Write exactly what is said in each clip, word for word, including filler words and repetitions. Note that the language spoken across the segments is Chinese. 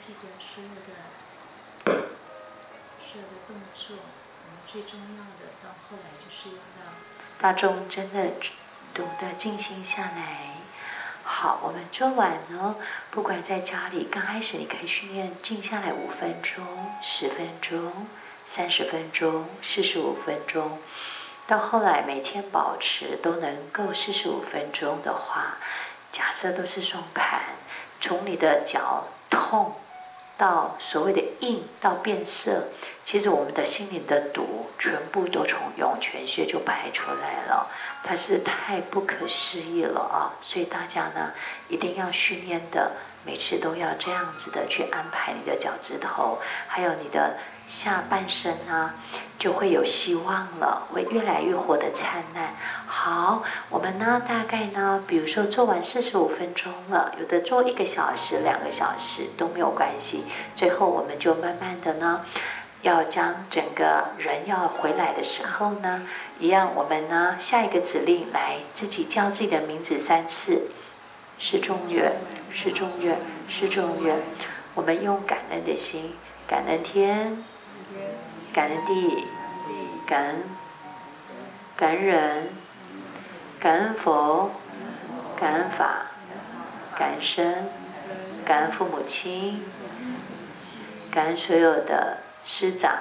记得所有的所有的动作，我们最重要的到后来就是要让大众真的懂得静心下来。好，我们做完呢，不管在家里，刚开始你可以训练静下来五分钟、十分钟、三十分钟、四十五分钟。到后来每天保持都能够四十五分钟的话，假设都是双盘，从你的脚痛到所谓的硬到变色，其实我们的心灵的毒全部都从涌泉穴就排出来了，它是太不可思议了啊！所以大家呢一定要训练的，每次都要这样子的去安排你的脚趾头，还有你的下半身啊，就会有希望了，会越来越活得灿烂。好，我们呢大概呢，比如说做完四十五分钟了，有的做一个小时、两个小时都没有关系。最后我们就慢慢的呢，要将整个人要回来的时候呢，一样我们呢下一个指令来自己叫自己的名字三次，是中原，是中原，是中原。我们用感恩的心，感恩天，感恩地，感恩感恩人，感恩佛，感恩法，感恩生，感恩父母亲，感恩所有的师长，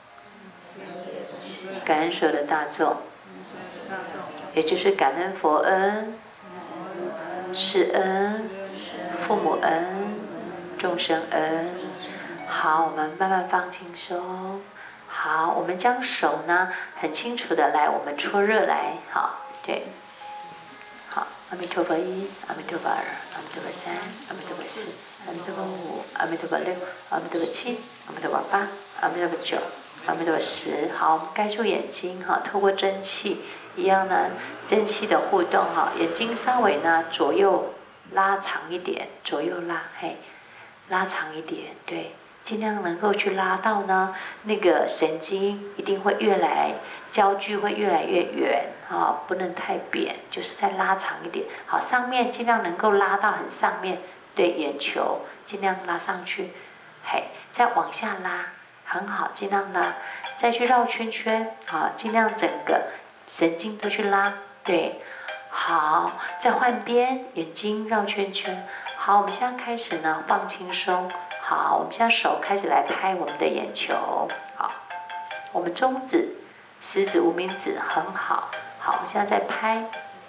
感恩所有的大众，也就是感恩佛恩、师恩、父母恩、众生恩。好，我们慢慢放轻松。好，我们将手呢很清楚的来，我们搓热来。好，对，好，阿弥陀佛一，阿弥陀佛二，阿弥陀佛三，阿弥陀佛四，阿弥陀佛五，阿弥陀佛六，阿弥陀佛七，阿弥陀佛八，阿弥陀佛九，阿弥陀佛十。好，我们盖住眼睛哈，透过真气一样呢，真气的互动哈，眼睛稍微呢左右拉长一点，左右拉，嘿，拉长一点，对。尽量能够去拉到呢，那个神经一定会越来焦距会越来越远啊，不能太扁，就是再拉长一点。好，上面尽量能够拉到很上面，对，眼球尽量拉上去，嘿，再往下拉，很好，尽量拉，再去绕圈圈，好，尽量整个神经都去拉，对，好，再换边，眼睛绕圈圈。好，我们现在开始呢，放轻松。好，我们现在手开始来拍我们的眼球。好，我们中指、食指、无名指很好。好，我们现在在拍。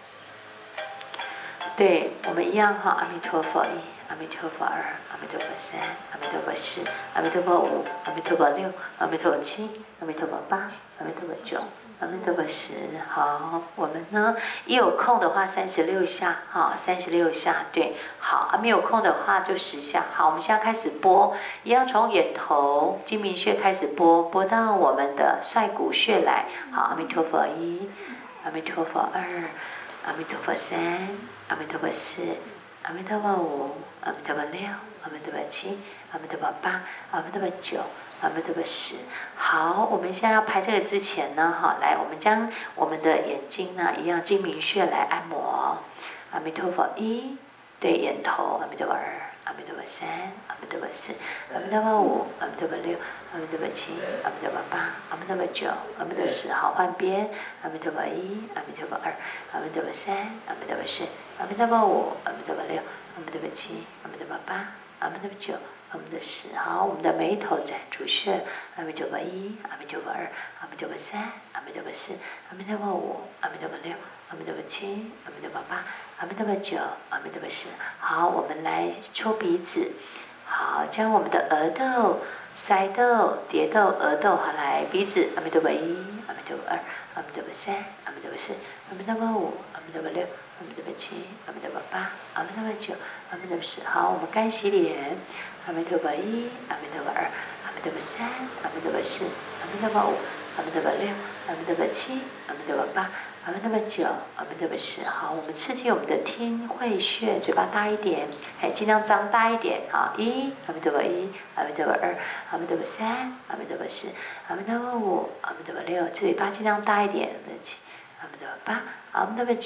对，我们一样哈，阿弥陀佛一，阿弥陀佛二，阿弥陀佛三，阿弥陀佛四，阿弥陀佛五，阿弥陀佛六，阿弥陀佛七，阿弥陀佛八，阿弥陀佛九，阿弥陀佛十。好，我们呢一有空的话三十六下，哈，三十六下，对，好，啊没有空的话就十下。好，我们现在开始拨，一样从眼头睛明穴开始拨，拨到我们的率骨穴来。好，阿弥陀佛一，阿弥陀佛二，阿弥陀佛三，阿弥陀佛四，阿弥陀佛五，阿弥陀佛六，阿弥陀佛七，阿弥陀佛八，阿弥陀佛九，阿弥陀佛十。好，我们现在要拍这个之前呢，哈，来，我们将我们的眼睛呢，一样睛明穴来按摩。阿弥陀佛一，对眼头，阿弥陀佛二，阿弥陀佛三，阿弥陀佛四，阿弥陀佛五，阿弥陀佛六，阿弥陀佛七，阿弥陀佛八，阿弥陀佛九，阿弥陀佛十。好，换边，阿弥陀佛一，阿弥陀佛二，阿弥陀佛三，阿弥陀佛四，阿弥陀佛五，阿弥陀佛六，阿弥陀佛七，阿弥陀佛八，阿弥陀佛九，阿弥陀佛十。好，我们的眉头在主穴，阿弥陀佛一，阿弥陀佛二，阿弥陀佛三，阿弥陀佛四，阿弥陀佛五，阿弥陀佛六，阿弥陀佛七，阿弥陀佛八，阿弥陀佛九，阿弥陀佛十。好，我们来搓鼻子。好，将我们的额头、腮豆、蝶豆、额豆，好来鼻子，阿弥陀佛一，阿弥陀佛二，阿弥陀佛三，阿弥陀佛四，阿弥陀佛五，阿弥陀佛六，阿弥陀佛七，阿弥陀佛八，阿弥陀佛九，阿弥陀佛十。好，我们干洗脸，阿弥陀佛一，阿弥陀佛二，阿弥陀佛三，阿弥陀佛四，阿弥陀佛五，阿弥陀佛六，阿弥陀佛七，阿弥陀佛八，阿弥陀佛九，阿弥陀佛十。好，我们刺激我们的听会穴，嘴巴大一点，哎，尽量张大一点。好，一，阿弥陀佛一，阿弥陀佛二，阿弥陀佛三，阿弥陀佛四，阿弥陀佛五，阿弥陀佛六，嘴巴尽量大一点，七，阿弥陀佛八，阿弥陀佛九，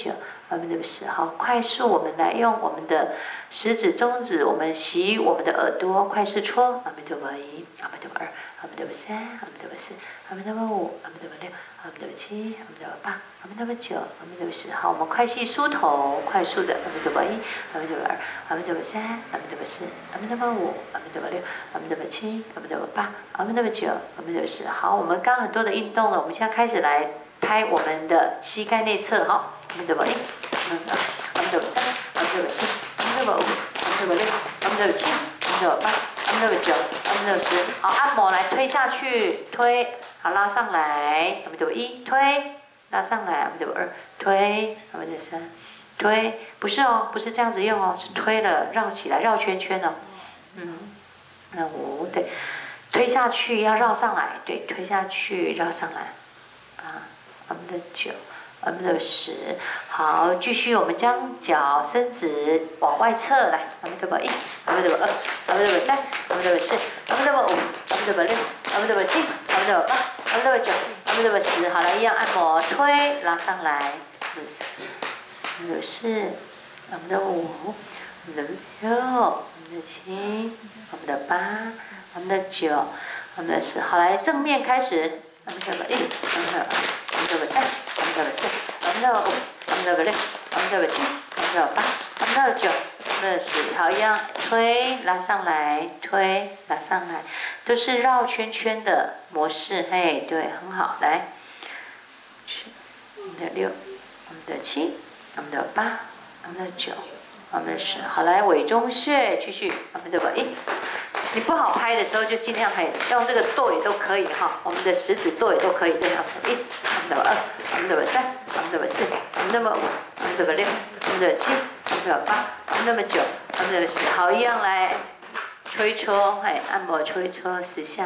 阿弥陀佛是。好，快速我们来用我们的食指、中指，我们洗我们的耳朵，快速搓。阿弥陀佛一，阿弥陀佛二，阿弥陀佛三，阿弥陀佛四，阿弥陀佛五，阿弥陀佛六，阿弥陀佛七，阿弥陀佛八，阿弥陀佛九，阿弥陀佛十。好，我们快细梳头，快速的。阿弥陀佛一，阿弥陀佛二，阿弥陀佛三，阿弥陀佛四，阿弥陀佛五，阿弥陀佛六，阿弥陀佛七，阿弥陀佛八，阿弥陀佛九，阿弥陀佛十。好，我们刚刚很多的运动了，我们现在开始来拍我们的膝盖内侧。好，阿弥陀佛一，阿弥陀佛三，阿弥陀佛四，阿弥陀佛五，阿弥陀佛六，阿弥陀佛七，阿弥陀佛八，阿弥陀佛九，阿弥陀佛十。好，按摩来推下去，推，好拉上来，阿弥陀佛一，推，拉上来，阿弥陀佛二，推，阿弥陀佛三，推，不是哦，不是这样子用哦，是推了绕起来，绕圈圈哦。嗯，那五对，推下去要绕上来，对，推下去绕上来，啊，阿弥陀佛九。阿弥陀佛十。好，继续，我们将脚伸直往外侧来。阿弥陀佛一，阿弥陀佛二，阿弥陀佛三，阿弥陀佛四，阿弥陀佛五，阿弥陀佛六，阿弥陀佛七，阿弥陀佛八，阿弥陀佛九，阿弥陀佛十。好了，一样按摩，推拉上来。阿弥陀佛四，阿弥陀佛五，阿弥陀佛六，阿弥陀佛七，阿弥陀佛八，阿弥陀佛九，阿弥陀佛十。好，来正面开始。阿弥陀佛一，阿弥陀佛二，阿弥陀佛三，阿弥陀佛四，阿弥陀佛五，阿弥陀佛六，阿弥陀佛七，阿弥陀佛八，阿弥陀佛九，阿弥陀佛十。好，一样推拉上来，推拉上来，都是绕圈圈的模式。嘿，对，很好。来，阿弥陀佛六，阿弥陀佛七，阿弥陀佛八，阿弥陀佛九，阿弥陀佛十。好，来尾中穴，继续。阿弥陀佛一。你不好拍的时候，就尽量可以用这个剁也都可以哈，我们的食指剁也都可以。对，阿弥陀佛一，阿弥陀佛二，阿弥陀佛三，阿弥陀佛四，阿弥陀佛五，阿弥陀佛六，阿弥陀佛七，阿弥陀佛八，阿弥陀佛九，阿弥陀佛十。好，一样来搓一搓，哎，按摩搓一搓十下。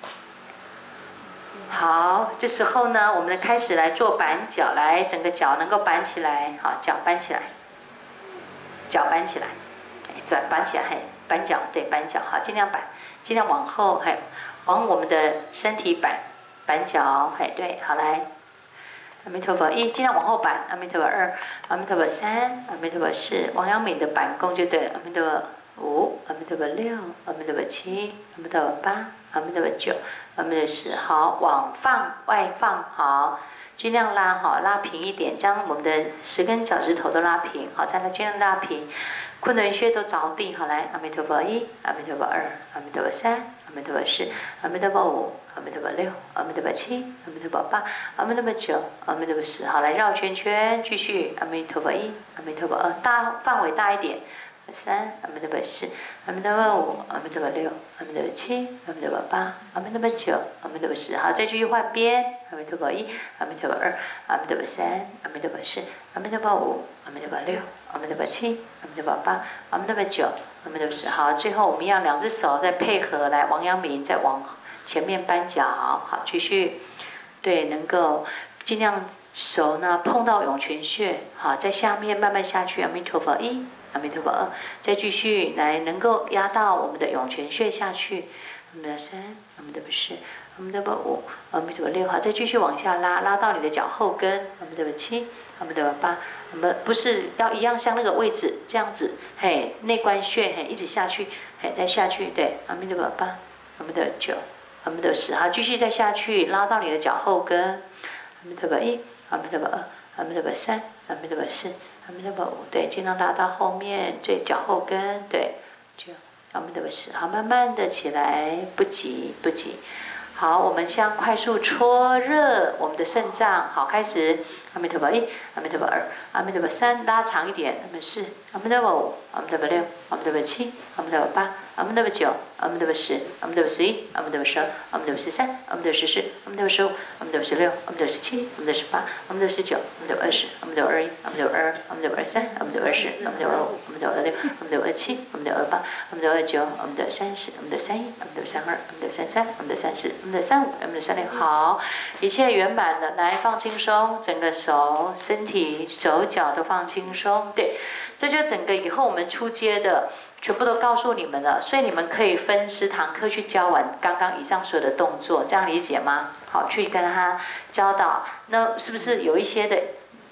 好，这时候呢，我们开始来做板脚，来整个脚能够板起来，好，脚板起来，脚板起来，哎，转板起来，嘿。板脚，对，板脚，好，尽量板，尽量往后，还往我们的身体板，板脚，嘿，对，好来，阿弥陀佛一，尽量往后板，阿弥陀佛二，阿弥陀佛三，阿弥陀佛四，王阳明的板功就对了，阿弥陀佛五，阿弥陀佛六，阿弥陀佛七，阿弥陀佛八，阿弥陀佛九，阿弥陀佛十。好，往放外放，好，尽量拉好，拉平一点，将我们的十根脚趾头都拉平，好，再来尽量拉平。昆仑穴都着地，好来，阿弥陀佛一，阿弥陀佛二，阿弥陀佛三，阿弥陀佛四，阿弥陀佛五，阿弥陀佛六，阿弥陀佛七，阿弥陀佛八，阿弥陀佛九，阿弥陀佛十。好来绕圈圈，继续，阿弥陀佛一，阿弥陀佛二，大范围大一点，三，阿弥陀佛四，阿弥陀佛五，阿弥陀佛六，阿弥陀佛七，阿弥陀佛八，阿弥陀佛九，阿弥陀佛十。好，再继续换边，阿弥陀佛一，阿弥陀佛二，阿弥陀佛三，阿弥陀佛四，阿弥陀佛五，阿弥陀佛六，阿弥陀佛七，阿弥陀佛八，阿弥陀佛九，阿弥陀佛十。好，最后我们要两只手再配合来，王阳明再往前面扳脚，好，继续，对，能够尽量手呢碰到涌泉穴，好，在下面慢慢下去，阿弥陀佛一，阿弥陀佛二，再继续来能够压到我们的涌泉穴下去，阿弥陀佛三，阿弥陀佛四，阿弥陀佛五，阿弥陀佛六，好，再继续往下拉，拉到你的脚后跟，阿弥陀佛七，阿弥陀佛八，我们不是要一样像那个位置这样子，嘿，内关穴，嘿，一直下去，嘿，再下去，对，阿弥陀佛八，阿弥陀佛九，阿弥陀佛十，好，继续再下去，拉到你的脚后跟，阿弥陀佛一，阿弥陀佛二，阿弥陀佛三，阿弥陀佛四，阿弥陀佛五，对，尽量拉到后面，对，脚后跟，对，九，阿弥陀佛十，好，慢慢的起来，不急不急。好，我们先快速搓热我们的肾脏。好，开始，阿弥陀佛一，阿弥陀佛二，阿弥陀佛三，拉长一点，阿弥陀佛四，阿弥陀佛五，阿弥陀佛六，阿弥陀佛七，阿弥陀佛八，阿弥陀佛九，阿弥陀佛十，阿弥陀佛十一，阿弥陀佛十二，阿弥陀佛十三，阿弥陀佛十四，阿弥陀佛十五，阿弥陀佛十六，阿弥陀佛十七，阿弥陀佛十八，阿弥陀佛十九，阿弥陀佛二十，阿弥陀佛二一，阿弥陀佛二二，阿弥陀佛二三，阿弥陀佛二四，阿弥陀佛二五，阿弥陀佛二六，阿弥陀佛二七，阿弥陀佛二八，阿弥陀佛二九，阿弥陀佛三十，阿弥陀佛三一，阿弥陀佛三二，阿弥陀佛三三，阿弥陀佛三四，阿弥陀佛三五，阿弥陀佛三六。好，一切圆满了，来放轻松，整个手、身体、手脚都放轻松。对，这就整个以后我们出街的全部都告诉你们了，所以你们可以分十堂课去教完刚刚以上所有的动作，这样理解吗？好，去跟他教导，那是不是有一些的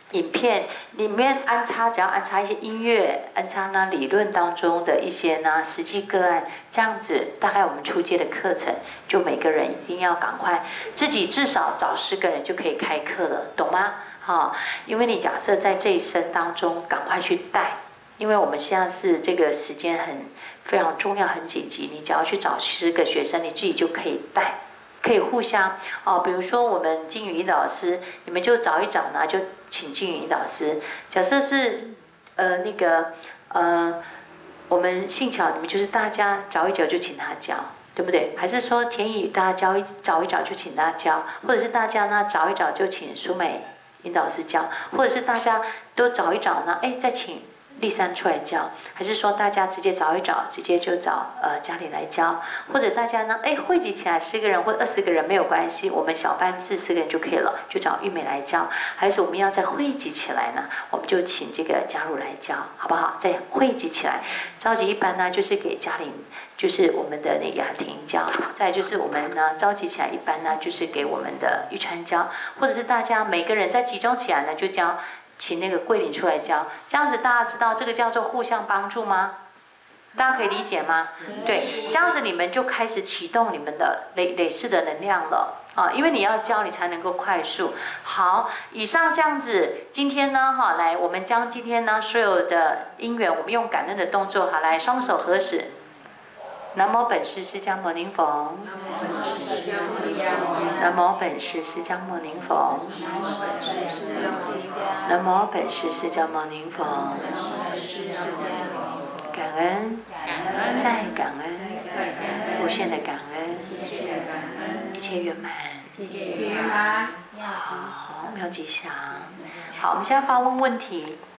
影片里面安插，只要安插一些音乐，安插呢理论当中的一些呢实际个案，这样子大概我们初阶的课程，就每个人一定要赶快自己至少找十个人就可以开课了，懂吗？哈，因为你假设在这一生当中赶快去带，因为我们现在是这个时间很非常重要、很紧急，你只要去找十个学生，你自己就可以带。可以互相哦，比如说我们金宇引导老师，你们就找一找呢，就请金宇引导师。假设是呃那个呃我们幸巧，你们就是大家找一找就请他教，对不对？还是说田宇大家教一找一找就请他教，或者是大家呢找一找就请苏美引导师教，或者是大家都找一找呢，哎再请立山出来教，还是说大家直接找一找，直接就找呃家里来教，或者大家呢，哎汇集起来十个人或二十个人没有关系，我们小班制十个人就可以了，就找玉美来教，还是我们要再汇集起来呢？我们就请这个嘉如来教，好不好？再汇集起来，召集一班呢，就是给嘉玲，就是我们的那个雅婷教，再就是我们呢召集起来一班呢，就是给我们的玉川教，或者是大家每个人再集中起来呢，就教。请那个桂林出来教，这样子大家知道这个叫做互相帮助吗？大家可以理解吗？对，这样子你们就开始启动你们的累累世的能量了啊！因为你要教，你才能够快速。好，以上这样子，今天呢，哈，来，我们将今天呢所有的因缘，我们用感恩的动作，好，来，双手合十。南无本师释迦牟尼佛。南无本师释迦牟尼佛。南无本师释迦牟尼佛。感恩，再感恩，无限的感恩，一切圆满。好，妙吉祥。好，我们现在发问问题。